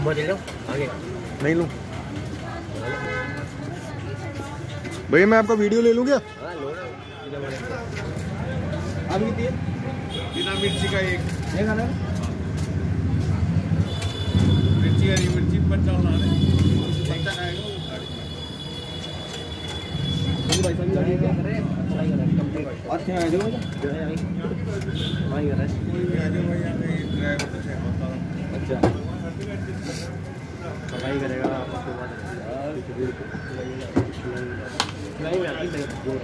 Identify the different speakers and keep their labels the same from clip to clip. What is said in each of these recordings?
Speaker 1: आगे
Speaker 2: नहीं लूँ भैया, मैं आपका वीडियो ले लूँ क्या?
Speaker 1: अभी
Speaker 3: बिना मिर्ची का एक
Speaker 1: खाना
Speaker 3: मिर्ची हरी मिर्ची पर डालना है पत्ता खाएगा वो
Speaker 1: भाई साहब गाड़ी क्या कर रहे हैं? अच्छा है जो है भाई कर रहा है
Speaker 3: कोई भी आ जाओ भाई यहाँ पे ड्राइवर तो चेक होता है।
Speaker 1: अच्छा सफाई करेगा आपको बात नहीं मैं आगे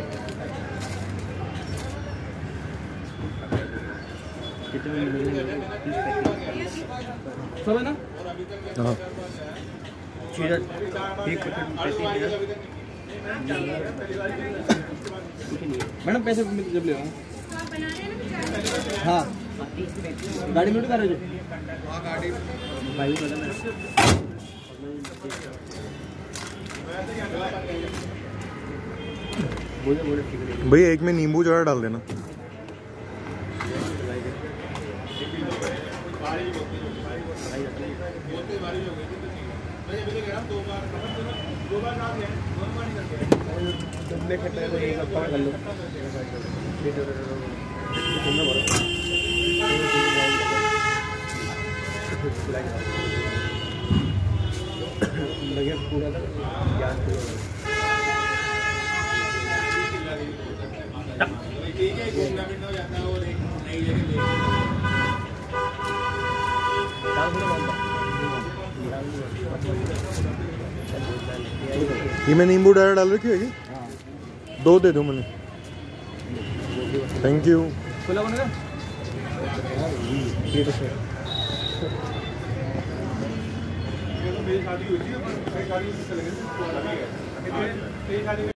Speaker 1: सब है ना?
Speaker 2: हाँ
Speaker 1: मैडम पैसे जब ले हाँ गाड़ी में उठा रहे जो
Speaker 3: हाँ गाड़ी
Speaker 1: भाई बोले ठीक है
Speaker 2: भैया, एक में नींबू ज़्यादा डाल देना।
Speaker 3: ठीक है घूमना फिरना हो जाता है और एक नई जगह
Speaker 2: ये मैं नींबू डायरेक्ट डाल रखी है जी? 2 दे दो मैंने। Thank you.
Speaker 1: खुला बनेगा
Speaker 3: मेरी शादी हुई थी, मेरी शादी में चले गए।